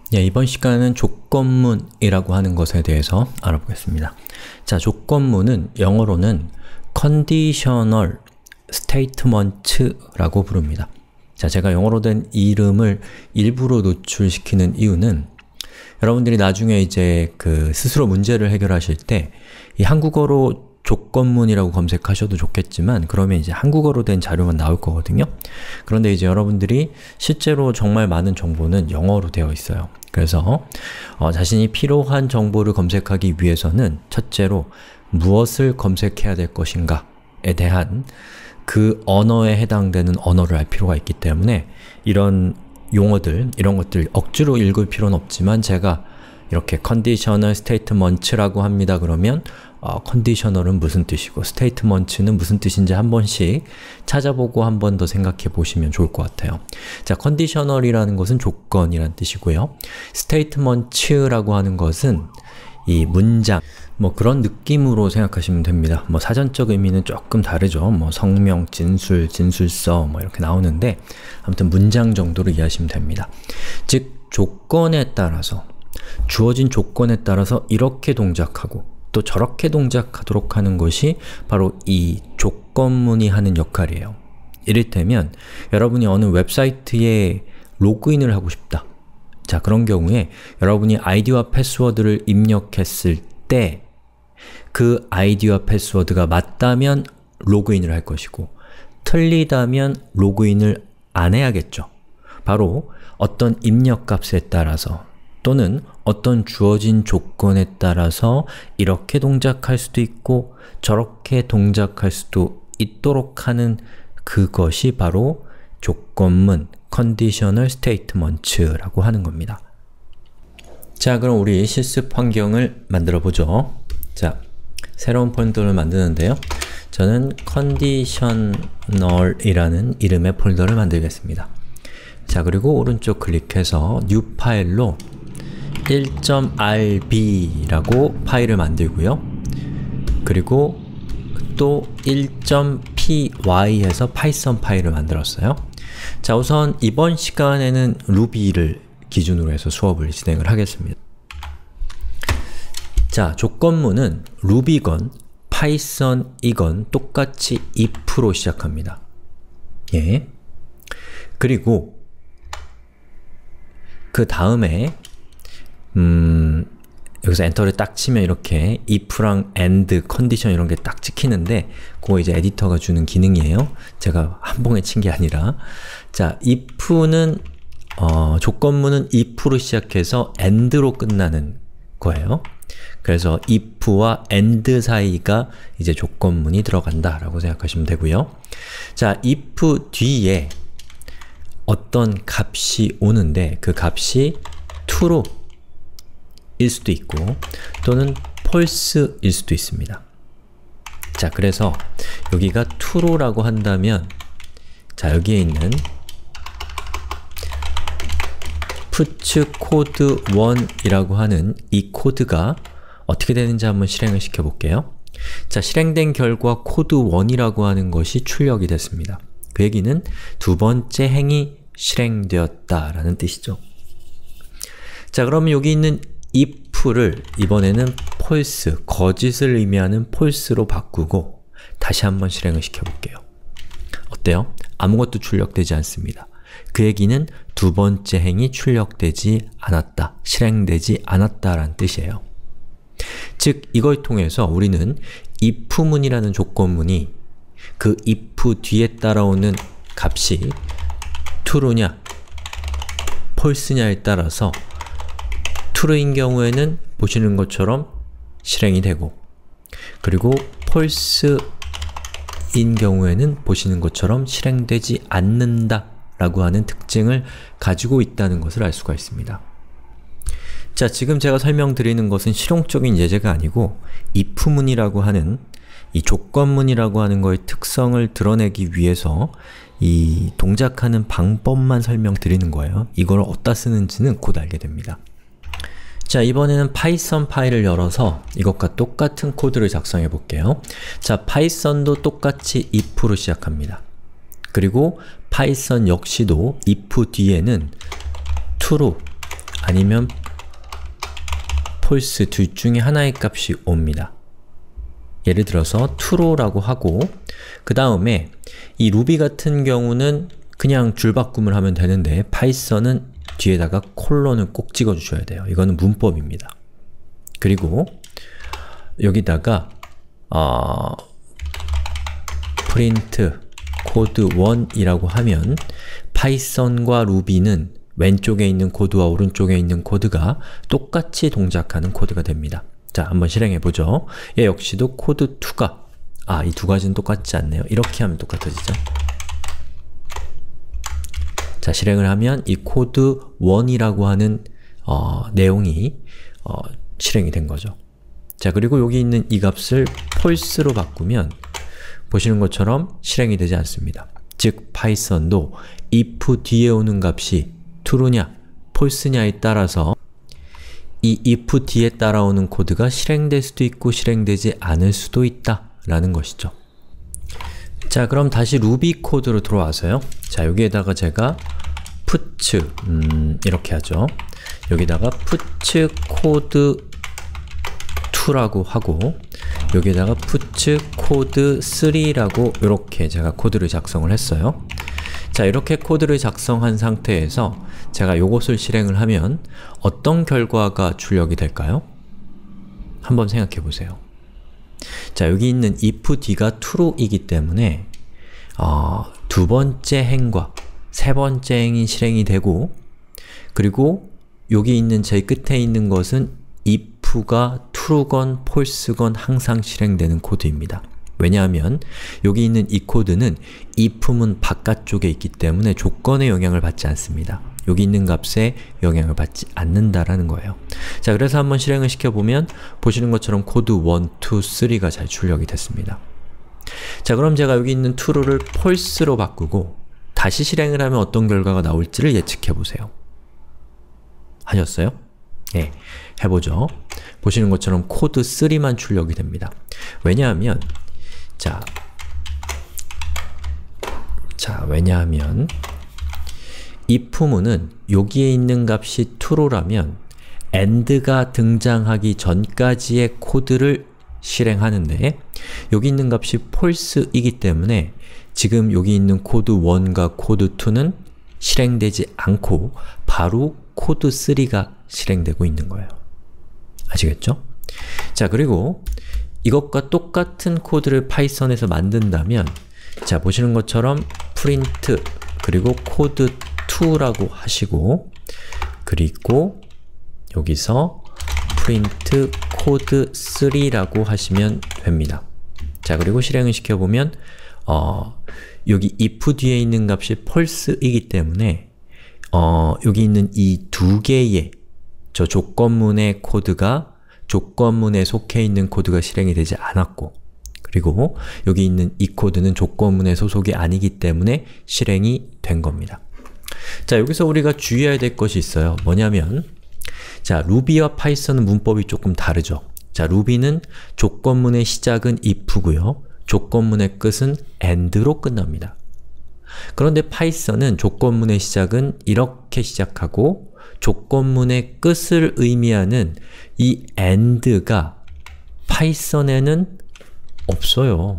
이번 시간은 조건문이라고 하는 것에 대해서 알아보겠습니다. 자, 조건문은 영어로는 conditional statements라고 부릅니다. 자, 제가 영어로 된 이름을 일부러 노출시키는 이유는 여러분들이 나중에 이제 스스로 문제를 해결하실 때 이 한국어로 조건문이라고 검색하셔도 좋겠지만 그러면 이제 한국어로 된 자료만 나올 거거든요. 그런데 이제 여러분들이 실제로 정말 많은 정보는 영어로 되어 있어요. 그래서 자신이 필요한 정보를 검색하기 위해서는 첫째로 무엇을 검색해야 될 것인가에 대한 그 언어에 해당되는 언어를 알 필요가 있기 때문에 이런 용어들, 이런 것들 억지로 읽을 필요는 없지만 제가 이렇게 conditional statements라고 합니다. 그러면 conditional은 무슨 뜻이고 statements는 무슨 뜻인지 한 번씩 찾아보고 한 번 더 생각해 보시면 좋을 것 같아요. 자, conditional이라는 것은 조건이란 뜻이고요. statements라고 하는 것은 이 문장, 그런 느낌으로 생각하시면 됩니다. 사전적 의미는 조금 다르죠. 성명, 진술, 진술서 이렇게 나오는데 아무튼 문장 정도로 이해하시면 됩니다. 즉, 조건에 따라서 주어진 조건에 따라서 이렇게 동작하고 또 저렇게 동작하도록 하는 것이 바로 이 조건문이 하는 역할이에요. 이를테면 여러분이 어느 웹사이트에 로그인을 하고 싶다. 자, 그런 경우에 여러분이 아이디와 패스워드를 입력했을 때 그 아이디와 패스워드가 맞다면 로그인을 할 것이고 틀리다면 로그인을 안 해야겠죠. 바로 어떤 입력값에 따라서 또는 어떤 주어진 조건에 따라서 이렇게 동작할 수도 있고 저렇게 동작할 수도 있도록 하는 그것이 바로 조건문, conditional statements라고 하는 겁니다. 자, 그럼 우리 실습 환경을 만들어 보죠. 자, 새로운 폴더를 만드는데요. 저는 conditional이라는 이름의 폴더를 만들겠습니다. 자, 그리고 오른쪽 클릭해서 new 파일로 1.rb라고 파일을 만들고요. 그리고 또 1.py 해서 파이썬 파일을 만들었어요. 자, 우선 이번 시간에는 루비를 기준으로 해서 수업을 진행을 하겠습니다. 자, 조건문은 루비건, 파이썬이건 똑같이 if로 시작합니다. 예. 그리고 그 다음에 여기서 엔터를 딱 치면 이렇게 if랑 and, condition 이런 게 딱 찍히는데 그거 이제 에디터가 주는 기능이에요. 제가 한 봉에 친 게 아니라. 자, if는 조건문은 if로 시작해서 and로 끝나는 거예요. 그래서 if와 and 사이가 이제 조건문이 들어간다 라고 생각하시면 되고요. 자, if 뒤에 어떤 값이 오는데 그 값이 true 일 수도 있고 또는 false일 수도 있습니다. 자, 그래서 여기가 true라고 한다면 자, 여기에 있는 puts code 1이라고 하는 이 코드가 어떻게 되는지 한번 실행을 시켜볼게요. 자, 실행된 결과 코드 1이라고 하는 것이 출력이 됐습니다. 그 얘기는 두 번째 행이 실행되었다 라는 뜻이죠. 자, 그러면 여기 있는 if를 이번에는 false, 거짓을 의미하는 false로 바꾸고 다시 한번 실행을 시켜볼게요. 어때요? 아무것도 출력되지 않습니다. 그 얘기는 두 번째 행이 출력되지 않았다, 실행되지 않았다 라는 뜻이에요. 즉, 이걸 통해서 우리는 if문이라는 조건문이 그 if 뒤에 따라오는 값이 true냐, false냐에 따라서 true인 경우에는 보시는 것처럼 실행이 되고 그리고 false인 경우에는 보시는 것처럼 실행되지 않는다 라고 하는 특징을 가지고 있다는 것을 알 수가 있습니다. 자, 지금 제가 설명드리는 것은 실용적인 예제가 아니고 if문이라고 하는 이 조건문이라고 하는 거의 특성을 드러내기 위해서 이 동작하는 방법만 설명드리는 거예요. 이걸 어디다 쓰는지는 곧 알게 됩니다. 자, 이번에는 파이썬 파일을 열어서 이것과 똑같은 코드를 작성해 볼게요. 자, 파이썬도 똑같이 if로 시작합니다. 그리고 파이썬 역시도 if 뒤에는 true 아니면 false 둘 중에 하나의 값이 옵니다. 예를 들어서 true라고 하고 그 다음에 이 루비 같은 경우는 그냥 줄바꿈을 하면 되는데 파이썬은 뒤에다가 콜론을 꼭 찍어주셔야 돼요. 이거는 문법입니다. 그리고 여기다가 print code1이라고 하면 파이썬과 루비는 왼쪽에 있는 코드와 오른쪽에 있는 코드가 똑같이 동작하는 코드가 됩니다. 자, 한번 실행해보죠. 얘 역시도 코드2가 이 두 가지는 똑같지 않네요. 이렇게 하면 똑같아지죠. 자, 실행을 하면 이 코드1이라고 하는 내용이 실행이 된 거죠. 자, 그리고 여기 있는 이 값을 false로 바꾸면 보시는 것처럼 실행이 되지 않습니다. 즉, 파이썬도 if 뒤에 오는 값이 true냐, false냐에 따라서 이 if 뒤에 따라오는 코드가 실행될 수도 있고 실행되지 않을 수도 있다 라는 것이죠. 자, 그럼 다시 루비 코드로 들어와서요. 자, 여기에다가 제가 puts 이렇게 하죠. 여기다가 puts code 2라고 하고 여기에다가 puts code 3라고 이렇게 제가 코드를 작성을 했어요. 자, 이렇게 코드를 작성한 상태에서 제가 요것을 실행을 하면 어떤 결과가 출력이 될까요? 한번 생각해 보세요. 자, 여기 있는 if d가 true이기 때문에 두 번째 행과 세 번째 행이 실행이 되고 그리고 여기 있는 제일 끝에 있는 것은 if가 true건 false건 항상 실행되는 코드입니다. 왜냐하면 여기 있는 이 코드는 if문 바깥쪽에 있기 때문에 조건의 영향을 받지 않습니다. 여기 있는 값에 영향을 받지 않는다라는 거예요. 자, 그래서 한번 실행을 시켜보면 보시는 것처럼 코드 1, 2, 3가 잘 출력이 됐습니다. 자, 그럼 제가 여기 있는 true를 false로 바꾸고 다시 실행을 하면 어떤 결과가 나올지를 예측해보세요. 하셨어요? 네, 해보죠. 보시는 것처럼 코드 3만 출력이 됩니다. 왜냐하면 왜냐하면 if문은 여기에 있는 값이 true라면 and가 등장하기 전까지의 코드를 실행하는데 여기 있는 값이 false이기 때문에 지금 여기 있는 코드 1과 코드 2는 실행되지 않고 바로 코드 3가 실행되고 있는 거예요. 아시겠죠? 자, 그리고 이것과 똑같은 코드를 파이썬에서 만든다면 자, 보시는 것처럼 print 그리고 code2라고 하시고 그리고 여기서 print code3라고 하시면 됩니다. 자, 그리고 실행을 시켜보면 여기 if 뒤에 있는 값이 false이기 때문에 여기 있는 이 두 개의 저 조건문의 코드가 조건문에 속해 있는 코드가 실행이 되지 않았고 그리고 여기 있는 이 코드는 조건문의 소속이 아니기 때문에 실행이 된 겁니다. 자, 여기서 우리가 주의해야 될 것이 있어요. 뭐냐면 자, 루비와 파이썬은 문법이 조금 다르죠. 자, 루비는 조건문의 시작은 if고요. 조건문의 끝은 and로 끝납니다. 그런데 파이썬은 조건문의 시작은 이렇게 시작하고 조건문의 끝을 의미하는 이 and가 파이썬에는 없어요.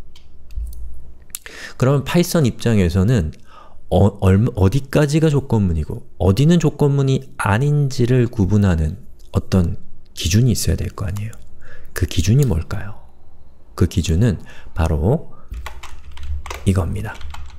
그러면 파이썬 입장에서는 어디까지가 조건문이고 어디는 조건문이 아닌지를 구분하는 어떤 기준이 있어야 될 거 아니에요. 그 기준이 뭘까요? 그 기준은 바로 이겁니다.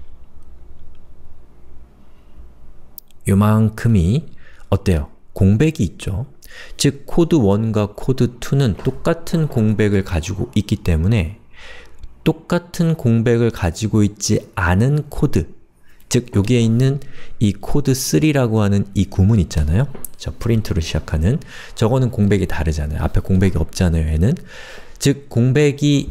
요만큼이 어때요? 공백이 있죠? 즉 코드 1과 코드 2는 똑같은 공백을 가지고 있기 때문에 똑같은 공백을 가지고 있지 않은 코드 즉 여기에 있는 이 코드 3라고 하는 이 구문 있잖아요. 자, 프린트로 시작하는 저거는 공백이 다르잖아요. 앞에 공백이 없잖아요. 얘는 즉 공백이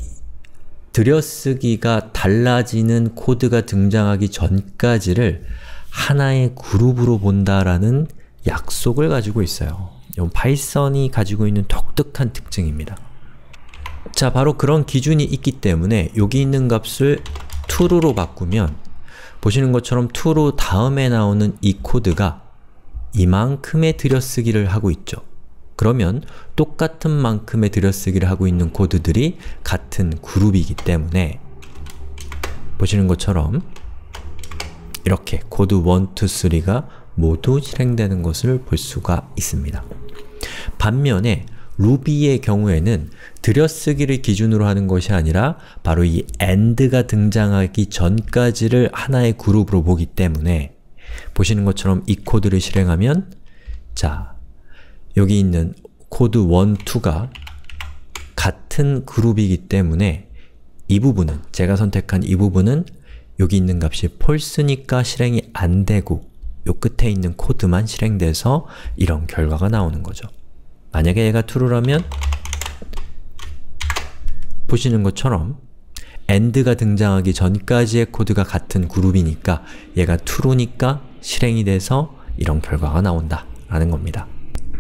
들여쓰기가 달라지는 코드가 등장하기 전까지를 하나의 그룹으로 본다라는 약속을 가지고 있어요. 이건 파이썬이 가지고 있는 독특한 특징입니다. 자, 바로 그런 기준이 있기 때문에 여기 있는 값을 true로 바꾸면 보시는 것처럼 true 다음에 나오는 이 코드가 이만큼의 들여쓰기를 하고 있죠. 그러면 똑같은 만큼의 들여쓰기를 하고 있는 코드들이 같은 그룹이기 때문에 보시는 것처럼 이렇게 코드 1, 2, 3가 모두 실행되는 것을 볼 수가 있습니다. 반면에 루비의 경우에는 들여쓰기를 기준으로 하는 것이 아니라 바로 이 AND가 등장하기 전까지를 하나의 그룹으로 보기 때문에 보시는 것처럼 이 코드를 실행하면 자, 여기 있는 코드 1, 2가 같은 그룹이기 때문에 이 부분은, 제가 선택한 이 부분은 여기 있는 값이 false니까 실행이 안 되고 요 끝에 있는 코드만 실행돼서 이런 결과가 나오는 거죠. 만약에 얘가 true라면 보시는 것처럼 AND가 등장하기 전까지의 코드가 같은 그룹이니까 얘가 true니까 실행이 돼서 이런 결과가 나온다 라는 겁니다.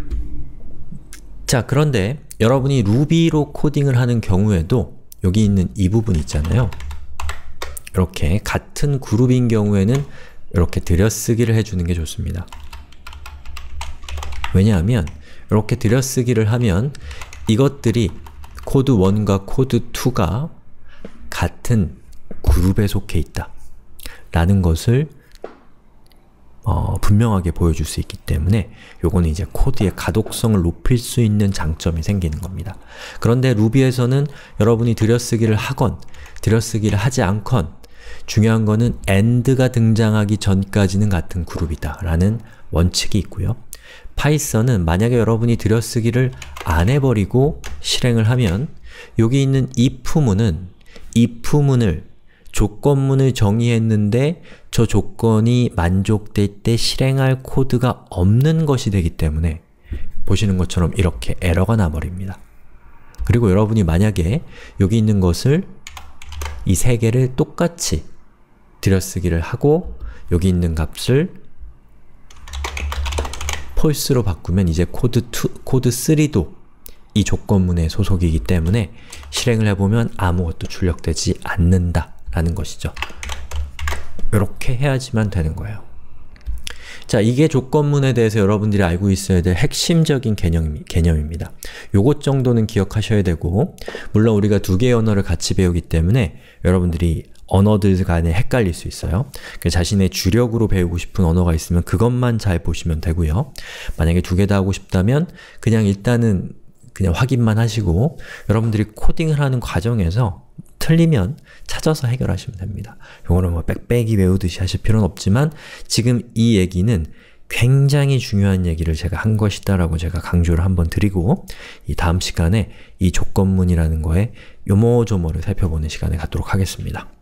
자, 그런데 여러분이 루비로 코딩을 하는 경우에도 여기 있는 이 부분 있잖아요. 이렇게 같은 그룹인 경우에는 이렇게 들여쓰기를 해주는 게 좋습니다. 왜냐하면 이렇게 들여쓰기를 하면 이것들이 코드 1과 코드 2가 같은 그룹에 속해 있다 라는 것을 분명하게 보여줄 수 있기 때문에 요거는 이제 코드의 가독성을 높일 수 있는 장점이 생기는 겁니다. 그런데 루비에서는 여러분이 들여쓰기를 하건 들여쓰기를 하지 않건 중요한 거는 AND가 등장하기 전까지는 같은 그룹이다 라는 원칙이 있고요. 파이썬은 만약에 여러분이 들여쓰기를 안 해버리고 실행을 하면 여기 있는 if문을 조건문을 정의했는데 저 조건이 만족될 때 실행할 코드가 없는 것이 되기 때문에 보시는 것처럼 이렇게 에러가 나버립니다. 그리고 여러분이 만약에 여기 있는 것을 이 세 개를 똑같이 들여쓰기를 하고 여기 있는 값을 false로 바꾸면 이제 코드 3도 이 조건문의 소속이기 때문에 실행을 해보면 아무것도 출력되지 않는다 라는 것이죠. 이렇게 해야지만 되는 거예요. 자, 이게 조건문에 대해서 여러분들이 알고 있어야 될 핵심적인 개념입니다. 요것 정도는 기억하셔야 되고, 물론 우리가 두 개의 언어를 같이 배우기 때문에 여러분들이 언어들 간에 헷갈릴 수 있어요. 자신의 주력으로 배우고 싶은 언어가 있으면 그것만 잘 보시면 되고요. 만약에 두 개 다 하고 싶다면 그냥 일단은 그냥 확인만 하시고 여러분들이 코딩을 하는 과정에서 틀리면 찾아서 해결하시면 됩니다. 요거는 뭐 빽빽이 외우듯이 하실 필요는 없지만 지금 이 얘기는 굉장히 중요한 얘기를 제가 한 것이다 라고 제가 강조를 한번 드리고 이 다음 시간에 이 조건문이라는 거에 요모조모를 살펴보는 시간을 갖도록 하겠습니다.